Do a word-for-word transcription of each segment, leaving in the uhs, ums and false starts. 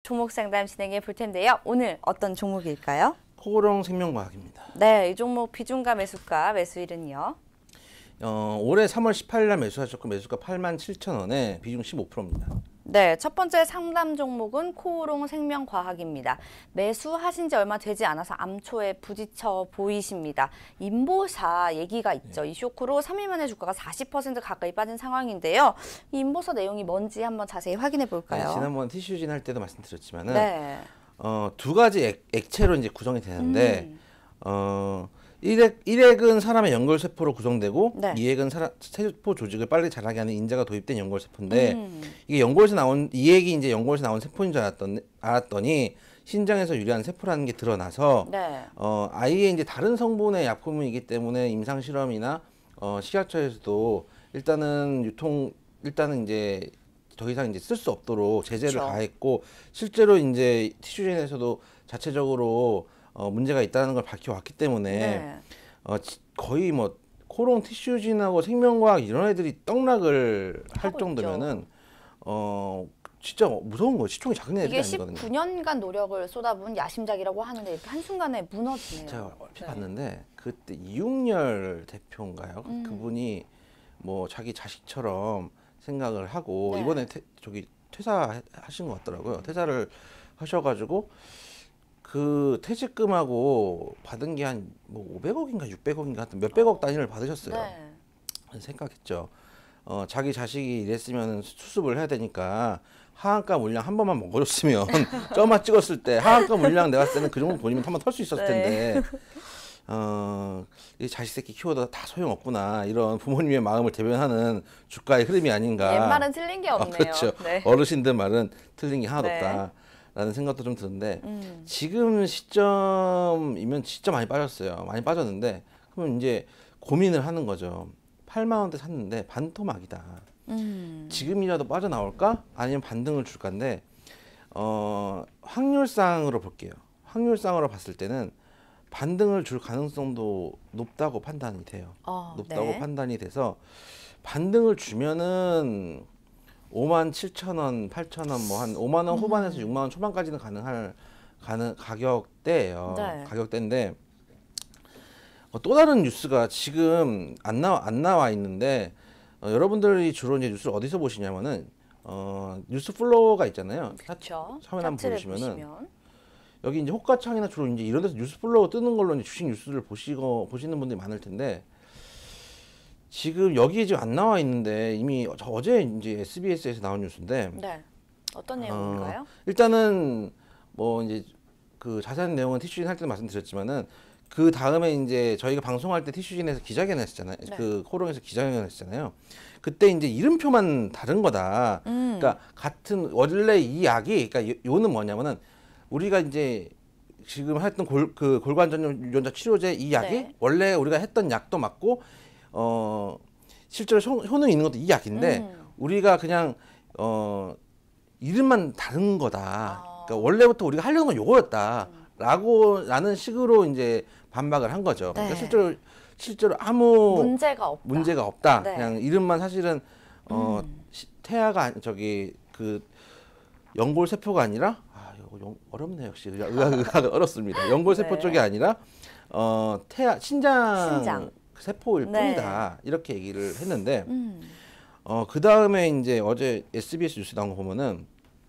종목 상담 진행해 볼 텐데요. 오늘 어떤 종목일까요? 코오롱 생명과학입니다. 네, 이 종목 비중가 매수가 매수일은요? 어, 올해 삼월 십팔일 날 매수하셨고 매수가 팔만 칠천 원에 비중 십오 퍼센트입니다. 네, 첫 번째 상담 종목은 코오롱 생명과학입니다. 매수하신 지 얼마 되지 않아서 암초에 부딪혀 보이십니다. 인보사 얘기가 있죠. 네. 이 쇼크로 삼 일 만에 주가가 사십 퍼센트 가까이 빠진 상황인데요. 이 인보사 내용이 뭔지 한번 자세히 확인해 볼까요? 네, 지난번 티슈진 할 때도 말씀드렸지만은 네. 어, 두 가지 액, 액체로 이제 구성이 되는데 음. 어, 일액, 일액은 사람의 연골세포로 구성되고 네. 이액은 사람, 세포 조직을 빨리 자라게 하는 인자가 도입된 연골세포인데 음. 이게 연골에서 나온 이액이 이제 연골에서 나온 세포인 줄 알았더니, 알았더니 신장에서 유래한 세포라는 게 드러나서 네. 어, 아예 이제 다른 성분의 약품이기 때문에 임상 실험이나 어, 식약처에서도 일단은 유통 일단은 이제 더 이상 이제 쓸 수 없도록 제재를 그쵸. 가했고 실제로 이제 티슈진에서도 자체적으로 어, 문제가 있다는 걸 밝혀왔기 때문에 네. 어, 지, 거의 뭐 코오롱 티슈진하고 생명과학 이런 애들이 떡락을 할 정도면은 어 진짜 무서운 거예요. 시총이 작은 애들이 이게 아니거든요. 십구 년간 노력을 쏟아부은 야심작이라고 하는데 이렇게 한순간에 무너지네요. 제가 얼핏 네. 봤는데 그때 이육열 대표인가요? 음. 그분이 뭐 자기 자식처럼 생각을 하고 네. 이번에 퇴, 저기 퇴사하신 것 같더라고요. 퇴사를 하셔가지고 그 퇴직금하고 받은 게 한 뭐 오백억인가 육백억인가 하여튼 몇백억 단위를 받으셨어요. 네. 생각했죠. 어, 자기 자식이 이랬으면 수습을 해야 되니까 하한가 물량 한 번만 먹어줬으면 쩌마 찍었을 때 하한가 물량 내가 봤을 때는 그 정도 돈이면 한번 털 수 있었을 텐데 네. 어, 이 자식 새끼 키워도 다 소용없구나 이런 부모님의 마음을 대변하는 주가의 흐름이 아닌가. 옛말은 틀린 게 없네요. 어, 그렇죠. 네. 어르신들 말은 틀린 게 하나도 네. 없다. 라는 생각도 좀 드는데 음. 지금 시점이면 진짜 많이 빠졌어요. 많이 빠졌는데 그러면 이제 고민을 하는 거죠. 팔만 원대 샀는데 반토막이다. 음. 지금이라도 빠져나올까? 아니면 반등을 줄까인데 어, 확률상으로 볼게요. 확률상으로 봤을 때는 반등을 줄 가능성도 높다고 판단이 돼요. 어, 높다고 네. 판단이 돼서 반등을 주면은 오만 칠천 원, 팔천 원, 뭐 한 오만 원 후반에서 음. 육만 원 초반까지는 가능할 가능 가격대예요. 네. 가격대인데 어, 또 다른 뉴스가 지금 안 나와 안 나와 있는데 어, 여러분들이 주로 이제 뉴스를 어디서 보시냐면은 어, 뉴스 플로어가 있잖아요. 그렇죠. 화면 한번 차트를 보시면은 보시면. 여기 이제 호가창이나 주로 이제 이런 데서 뉴스 플로어 뜨는 걸로 이제 주식 뉴스를 보시고 보시는 분들이 많을 텐데. 지금 여기에 지금 안 나와 있는데 이미 저 어제 이제 에스비에스에서 나온 뉴스인데 네. 어떤 내용인가요? 어, 일단은 뭐 이제 그 자세한 내용은 티슈진 할 때 말씀드렸지만은 그 다음에 이제 저희가 방송할 때 티슈진에서 기자회견 했었잖아요. 네. 그 코오롱에서 기자회견 했었잖아요. 그때 이제 이름표만 다른 거다. 음. 그러니까 같은 원래 이 약이 그러니까 요, 요는 뭐냐면은 우리가 이제 지금 했던 골, 그 골관 전염 유전자 치료제 이 약이 네. 원래 우리가 했던 약도 맞고 어 실제로 효, 효능이 있는 것도 이 약인데 음. 우리가 그냥 어 이름만 다른 거다. 아. 그러니까 원래부터 우리가 하려는 건 요거였다라고 라는 식으로 이제 반박을 한 거죠. 그러니까 네. 실제로 실제로 아무 문제가 없다. 문제가 없다. 네. 그냥 이름만 사실은 어 음. 시- 태아가 아니- 저기 그 연골 세포가 아니라 아 이거 영- 어렵네 역시 의학 의학은 어렵습니다. 연골 세포 네. 쪽이 아니라 어 태아 신장, 신장. 세포일 네. 뿐이다 이렇게 얘기를 했는데 음. 어 그 다음에 이제 어제 에스비에스 뉴스 나온 거 보면은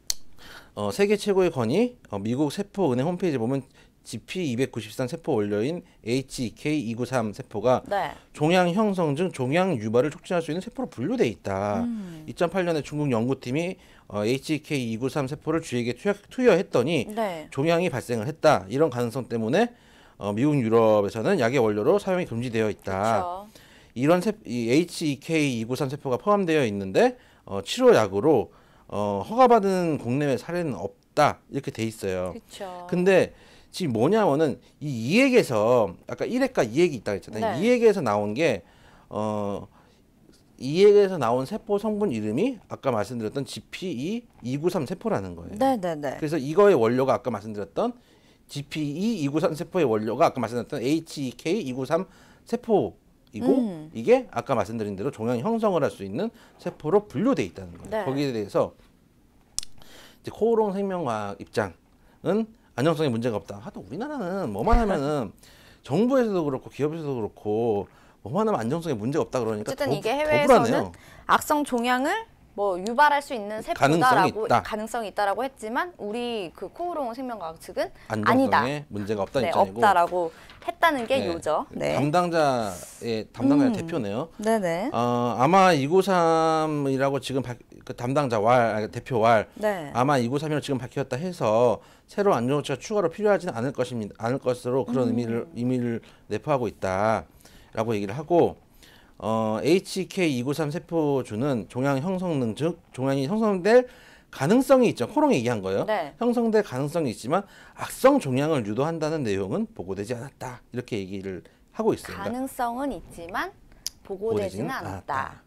어 세계 최고의 건이 어, 미국 세포은행 홈페이지 보면 지피 이백구십삼 세포 원료인 에이치이케이 이백구십삼 세포가 네. 종양 형성 중 종양 유발을 촉진할 수 있는 세포로 분류돼 있다. 음. 이천팔 년에 중국 연구팀이 어, 에이치이케이 이백구십삼 세포를 쥐에게 투여, 투여했더니 네. 종양이 발생을 했다. 이런 가능성 때문에 어, 미국 유럽에서는 약의 원료로 사용이 금지되어 있다. 그렇죠. 이런 세, 이 에이치이케이 이백구십삼 세포가 포함되어 있는데 어, 치료약으로 어, 허가받은 국내외 사례는 없다 이렇게 돼 있어요. 그렇죠. 근데 지금 뭐냐면은 이 이액에서 아까 일액과 이액이 있다고 했잖아요. 네. 이액에서 나온 게 어, 이액에서 나온 세포 성분 이름이 아까 말씀드렸던 지피 이백구십삼 세포라는 거예요. 네, 네, 네. 그래서 이거의 원료가 아까 말씀드렸던 지피 이백구십삼 세포의 원료가 아까 말씀드렸던 에이치이케이 이백구십삼 세포 이고 음. 이게 아까 말씀드린 대로 종양 형성을 할 수 있는 세포로 분류돼 있다는 거예요. 네. 거기에 대해서 이제 코오롱 생명과학 입장은 안정성에 문제가 없다. 하여튼 우리나라는 뭐만 하면은 정부에서도 그렇고 기업에서도 그렇고 뭐만 하면 안정성에 문제가 없다 그러니까 어쨌든 더, 이게 더 해외에서는 불안해요. 악성 종양을 뭐 유발할 수 있는 가능성이 세포다라고 있다. 가능성이 있다라고 했지만 우리 그 코오롱 생명과학 측은 안정성에 아니다. 문제가 없다는 네, 입장이고 없다라고 했다는 게 네, 요죠. 네. 담당자의 담당자 음. 대표네요. 네네. 어, 아마 이구삼이라고 지금 바, 그 담당자 왈 아니, 대표 왈 네. 아마 이구삼이라고 지금 밝혔다 해서 새로운 안전조치가 추가로 필요하지는 않을 것입니다. 않을 것으로 그런 음. 의미를 의미를 내포하고 있다라고 얘기를 하고 어, 에이치케이 이구삼 세포주는 종양 형성능 즉 종양이 형성될 가능성이 있죠. 코롱이 얘기한 거예요. 네. 형성될 가능성이 있지만 악성 종양을 유도한다는 내용은 보고되지 않았다. 이렇게 얘기를 하고 있어요. 그러니까 가능성은 있지만 보고되지는 않았다.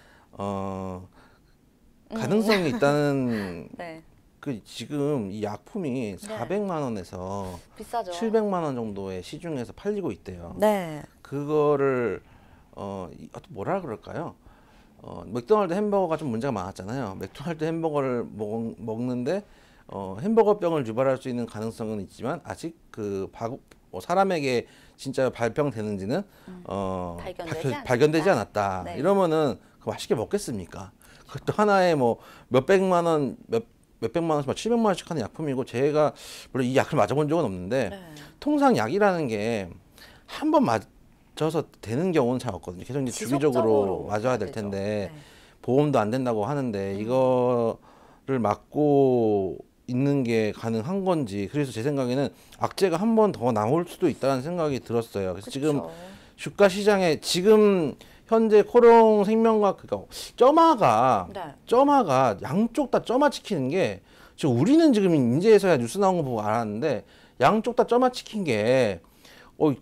어, 음. 가능성이 있다는 네. 그 지금 이 약품이 사백만 원에서 비싸죠. 칠백만 원 정도의 시중에서 팔리고 있대요. 네. 그거를 어 이- 뭐라 그럴까요? 어 맥도날드 햄버거가 좀 문제가 많았잖아요. 맥도날드 햄버거를 먹, 먹는데 어 햄버거병을 유발할 수 있는 가능성은 있지만 아직 그 바, 어, 사람에게 진짜 발병되는지는 어 발견되지 밝혀- 않았다. 발견되지 않았다. 네. 이러면은 그 맛있게 먹겠습니까? 그것도 하나에 뭐 몇백만 원, 몇 몇백만 원씩 막 칠백만 원씩 하는 약품이고 제가 물론 이 약을 맞아본 적은 없는데 네. 통상 약이라는 게 한 번 맞아서 되는 경우는 잘 없거든요. 계속 이제 주기적으로 맞아야 될 되죠. 텐데 네. 보험도 안 된다고 하는데 이거를 맞고 있는 게 가능한 건지 그래서 제 생각에는 악재가 한 번 더 나올 수도 있다는 생각이 들었어요. 그래서 지금 그쵸. 주가 시장에 지금 현재 코롱 생명과 그니까 점화가 네. 점화가 양쪽 다 점화 지키는 게 지금 우리는 지금 인제에서야 뉴스 나온 거 보고 알았는데 양쪽 다 점화 지킨 게 어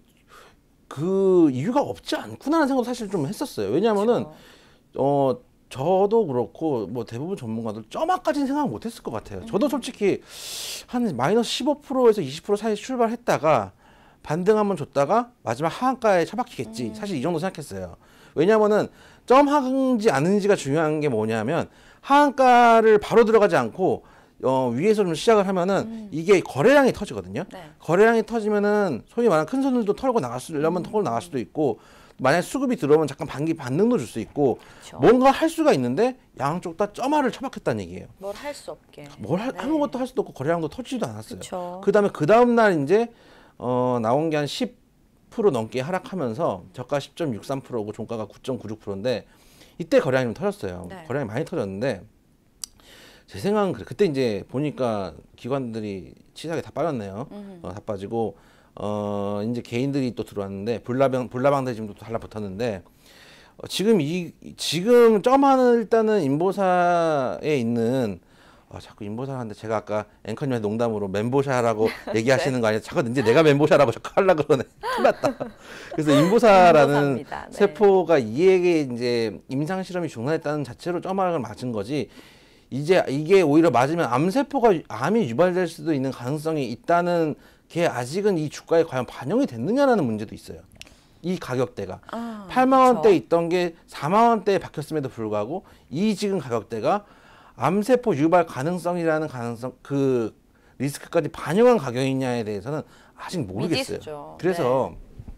그 이유가 없지 않구나라는 생각도 사실 좀 했었어요. 왜냐하면은 그쵸. 어 저도 그렇고 뭐 대부분 전문가들 점화까지는 생각 못했을 것 같아요. 저도 솔직히 한 마이너스 십오 퍼센트에서 이십 퍼센트 사이 출발했다가 반등 한번 줬다가 마지막 하한가에 처박히겠지. 사실 이 정도 생각했어요. 왜냐면은 점하는지 아닌지가 중요한 게 뭐냐면 하한가를 바로 들어가지 않고 어 위에서 좀 시작을 하면은 이게 거래량이 터지거든요. 네. 거래량이 터지면은 소위 말하는 큰 손들도 털고 나갈 수려면 털고 나갈 수도 있고 만약 수급이 들어오면 잠깐 반기 반등도 줄 수 있고 그쵸. 뭔가 할 수가 있는데 양쪽 다 점화를 처박혔다는 얘기예요. 뭘 할 수 없게. 뭘 할- 네. 아무것도 할 수도 없고 거래량도 터지지도 않았어요. 그쵸. 그다음에 그 다음 날 이제 어 나온 게 한 십 퍼센트 넘게 하락하면서 저가 십 점 육삼 퍼센트고 종가가 구 점 구육 퍼센트인데 이때 거래량이 좀 터졌어요. 네. 거래량이 많이 터졌는데 제 생각은 그래. 그때 이제 보니까 기관들이 치사하게 다 빠졌네요. 어, 다 빠지고 어 이제 개인들이 또 들어왔는데 불나방 불나방들 지금 또 달라붙었는데 어, 지금 이 지금 점하는 일단은 인보사에 있는 아, 자꾸 인보사하는데 제가 아까 앵커님한테 농담으로 멘보샤라고 얘기하시는 거 아니에요? 자꾸 이제 내가 멘보샤라고 자꾸 하려고 그러네. 큰일 났다. 그래서 인보사라는 인보사입니다. 네. 세포가 이에게 이제 임상 실험이 중단했다는 자체로 점화를 맞은 거지. 이제 이게 오히려 맞으면 암세포가 암이 유발될 수도 있는 가능성이 있다는 게 아직은 이 주가에 과연 반영이 됐느냐라는 문제도 있어요. 이 가격대가 아, 팔만 원대 그쵸. 있던 게 사만 원대에 바뀌었음에도 불구하고 이 지금 가격대가 암세포 유발 가능성이라는 가능성 그 리스크까지 반영한 가격이냐에 대해서는 아직 모르겠어요. 미지수죠. 그래서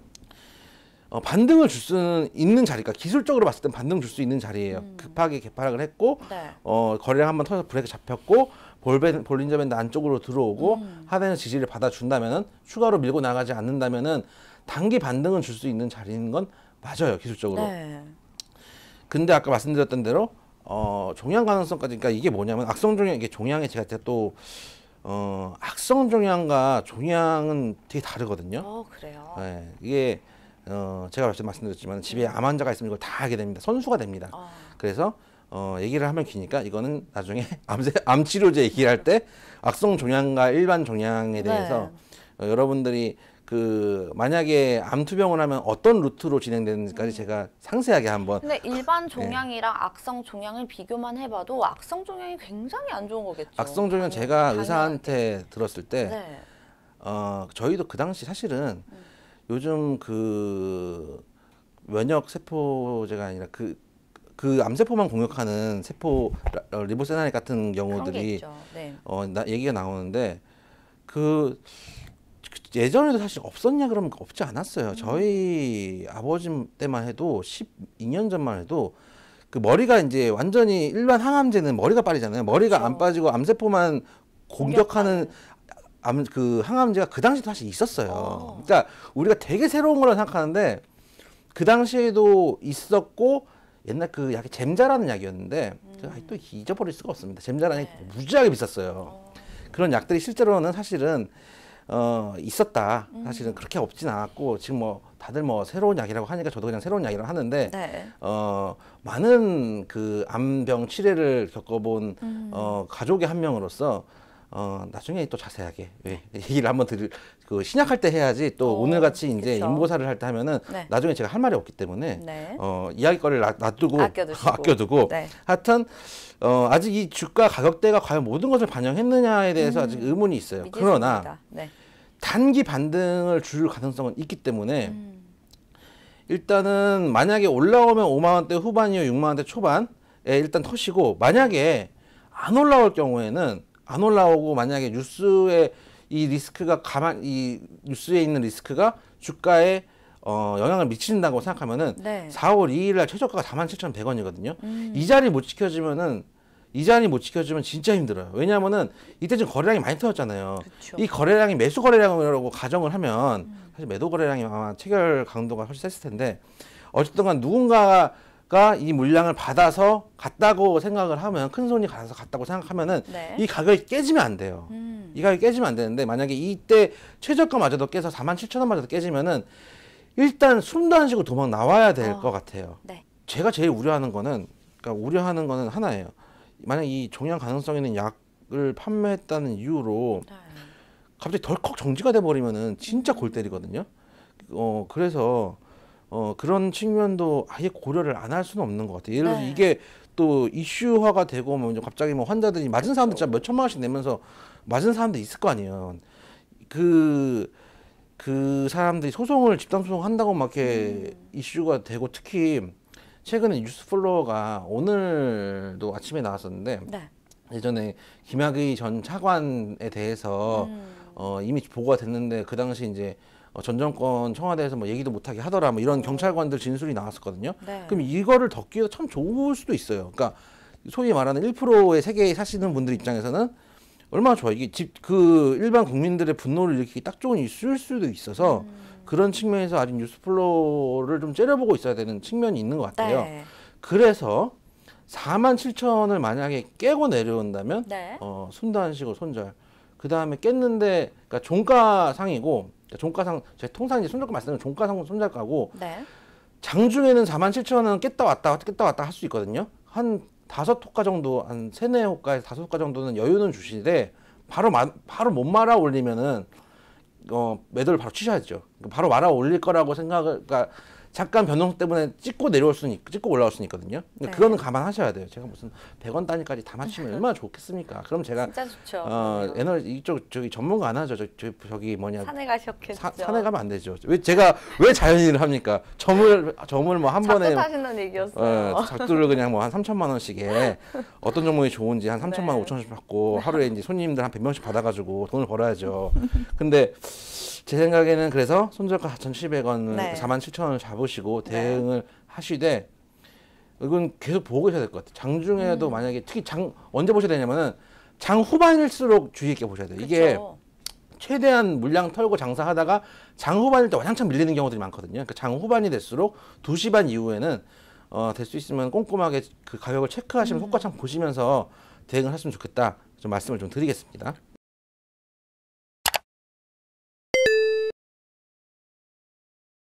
어, 반등을 줄 수 있는 자리가 기술적으로 봤을 땐 반등 줄 수 있는 자리예요. 음. 급하게 개파락을 했고 네. 어, 거래량 한번 터져서 브레이크 잡혔고 볼벤, 볼린저 밴드 안쪽으로 들어오고 음. 하단에서 지지를 받아준다면은 추가로 밀고 나가지 않는다면은 단기 반등은 줄 수 있는 자리인 건 맞아요 기술적으로. 네. 근데 아까 말씀드렸던 대로 어, 종양 가능성까지 그러니까 이게 뭐냐면 악성 종양 이게 종양에 제가 또 어, 악성 종양과 종양은 되게 다르거든요. 어, 그래요. 네, 이게 어, 제가 벌써 말씀드렸지만 집에 암 환자가 있으면 이걸 다 하게 됩니다. 선수가 됩니다. 아. 그래서 어, 얘기를 하면 기니까 이거는 나중에 암세, 암 치료제 얘기를 할 때 악성 종양과 일반 종양에 대해서 어, 여러분들이 그 만약에 암 투병을 하면 어떤 루트로 진행되는지까지 제가 상세하게 한번 근데 일반 종양이랑 악성 종양을 비교만 해봐도 악성 종양이 굉장히 안 좋은 거겠죠. 악성 종양 당연- 제가 당연하게. 의사한테 들었을 때 네. 어, 저희도 그 당시 사실은 요즘 그 면역 세포제가 아니라 그 그 암세포만 공격하는 세포 리보세나릿 같은 경우들이 네. 어, 나, 얘기가 나오는데 그 예전에도 사실 없었냐 그러면 없지 않았어요. 음. 저희 아버지 때만 해도 십이 년 전만 해도 그 머리가 이제 완전히 일반 항암제는 머리가 빠지잖아요. 머리가 그렇죠. 안 빠지고 암세포만 공격하는 암, 그 항암제가 그 당시도 사실 있었어요. 어. 그러니까 우리가 되게 새로운 거라 생각하는데 그 당시에도 있었고 옛날 그 약이 잼자라는 약이었는데 음. 제가 또 잊어버릴 수가 없습니다. 잼자라는 네. 약이 무지하게 비쌌어요. 어. 그런 약들이 실제로는 사실은 어 있었다. 음. 사실은 그렇게 없진 않았고 지금 뭐 다들 뭐 새로운 약이라고 하니까 저도 그냥 새로운 약이라고 하는데 네. 어 많은 그 암병 치레를 겪어본 음. 어 가족의 한 명으로서 어 나중에 또 자세하게 왜 얘기를 한번 드릴 그 신약할 때 해야지 또 오, 오늘 같이 이제 그쵸. 인보사를 할 때 하면은 네. 나중에 제가 할 말이 없기 때문에 네. 어 이야기거리를 놔, 놔두고 아껴두시고. 아껴두고 네. 하여튼 어 아직 이 주가 가격대가 과연 모든 것을 반영했느냐에 대해서 음. 아직 의문이 있어요. 그러나 네. 단기 반등을 줄 가능성은 있기 때문에 음. 일단은 만약에 올라오면 오만 원대 후반이요 육만 원대 초반에 일단 터시고 만약에 안 올라올 경우에는 안 올라오고 만약에 뉴스에 이 리스크가 가만 이 뉴스에 있는 리스크가 주가에 어, 영향을 미친다고 생각하면은 네. 사월 이일 날 최저가가 사만 칠천백 원이거든요. 음. 이 자리 못 지켜주면은 이 자리 못 지켜주면 진짜 힘들어요. 왜냐하면은 이때 지금 거래량이 많이 터졌잖아요. 그쵸. 이 거래량이 매수 거래량이라고 가정을 하면 음. 사실 매도 거래량이 아마 체결 강도가 훨씬 셌을 텐데 어쨌든간 누군가가 이 물량을 받아서 갔다고 생각을 하면 큰 손이 가서 갔다고 생각하면은 네. 이 가격이 깨지면 안 돼요. 음. 이 가격이 깨지면 안 되는데 만약에 이때 최저가마저도 깨서 사만 칠천 원마저도 깨지면은 일단 숨도 안 쉬고 도망 나와야 될 것 어. 같아요. 네. 제가 제일 우려하는 거는 그러니까 우려하는 거는 하나예요. 만약 이 종양 가능성 있는 약을 판매했다는 이유로 네. 갑자기 덜컥 정지가 돼 버리면은 진짜 골 때리거든요. 어 그래서 어 그런 측면도 아예 고려를 안 할 수는 없는 것 같아요. 예를 들어서 네. 이게 또 이슈화가 되고 뭐 갑자기 뭐 환자들이 맞은 사람들 진짜 몇 천만 원씩 내면서 맞은 사람들 있을 거 아니에요. 그, 그 사람들이 소송을 집단 소송 한다고 막 이렇게 음. 이슈가 되고 특히 최근에 뉴스 플로어가 오늘도 아침에 나왔었는데 네. 예전에 김학의 전 차관에 대해서 음. 어, 이미 보고가 됐는데 그 당시 이제 어, 전 정권 청와대에서 뭐 얘기도 못하게 하더라 뭐 이런 오. 경찰관들 진술이 나왔었거든요. 네. 그럼 이거를 덮기가 참 좋을 수도 있어요. 그러니까 소위 말하는 일 퍼센트의 세계에 사시는 분들 입장에서는 얼마나 좋아. 이게 집 그 일반 국민들의 분노를 일으키기 딱 좋은 이슈일 수도 있어서 음. 그런 측면에서 아직 뉴스 플로우를 좀 째려보고 있어야 되는 측면이 있는 것 같아요. 네. 그래서 사만 칠천 원을 만약에 깨고 내려온다면 네. 어, 숨도 안 쉬고 손절. 그 다음에 깼는데 그러니까 종가상이고 그러니까 종가상 제가 통상 이제 손절가 말씀드리면 종가상 손절가고 네. 장중에는 사만 칠천 원은 깼다 왔다 깼다 왔다 할 수 있거든요. 한 다섯 호가 정도, 한 세네 호가에서 다섯 호가 정도는 여유는 주시되 바로 마, 바로 못 말아 올리면은 어, 매도를 바로 취소하죠. 바로 말아 올릴 거라고 생각을, 그러니까 잠깐 변동성 때문에 찍고 내려올 수는, 있, 찍고 올라올 수는 있거든요. 네. 그거는 감안하셔야 돼요. 제가 무슨 백 원 단위까지 다 맞추면 얼마나 좋겠습니까? 그럼 제가 진짜 좋죠. 어, 에너지 이쪽 저기 전문가 안 하죠. 저, 저 저기 뭐냐. 산에 가셨겠죠. 사, 산에 가면 안 되죠. 왜 제가 왜 자연인을 합니까? 점을 점을 뭐 한 번에 하시는 얘기였어요. 어, 작두를 그냥 뭐 한 삼천만 원씩에 어떤 종목이 좋은지 한 삼천만 원, 네. 오천 원씩 받고 하루에 이제 손님들 한 백 명씩 받아가지고 돈을 벌어야죠. 근데 제 생각에는 그래서 손절가 사천칠백 원을 네. 사만 칠천 원을 잡으시고 대응을 네. 하시되 이건 계속 보고 계셔야 될 것 같아요. 장중에도 음. 만약에 특히 장 언제 보셔야 되냐면은 장 후반일수록 주의 있게 보셔야 돼요. 그쵸. 이게 최대한 물량 털고 장사하다가 장 후반일 때 와장창 밀리는 경우들이 많거든요. 그러니까 장 후반이 될수록 두 시 반 이후에는 어, 될 수 있으면 꼼꼼하게 그 가격을 체크하시면 음. 속가창 보시면서 대응을 하시면 좋겠다. 좀 말씀을 좀 드리겠습니다.